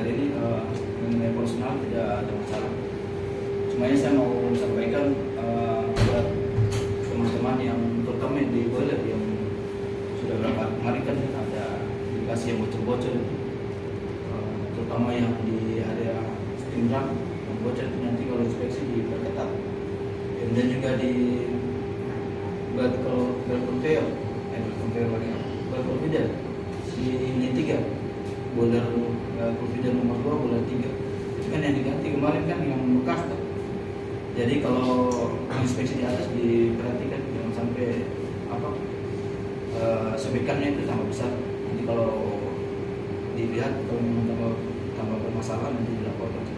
ini mengenai personal tidak ada masalah. Cuma ini saya mau sampaikan buat teman-teman yang terutama di boiler yang sudah berapa kemarin kan ada indikasi yang bocor-bocor, terutama yang di area steam drum yang bocor itu nanti kalau inspeksi diperketat. Dan juga di vertical conveyor di ini 3 boiler feeder nomor 2 boiler 3 itu kan yang diganti kemarin kan yang bekas tuh. Jadi kalau inspeksi di atas diperhatikan jangan sampai sebekannya itu tambah besar. Nanti kalau dilihat kalau memang tambah bermasalah nanti dilaporkan.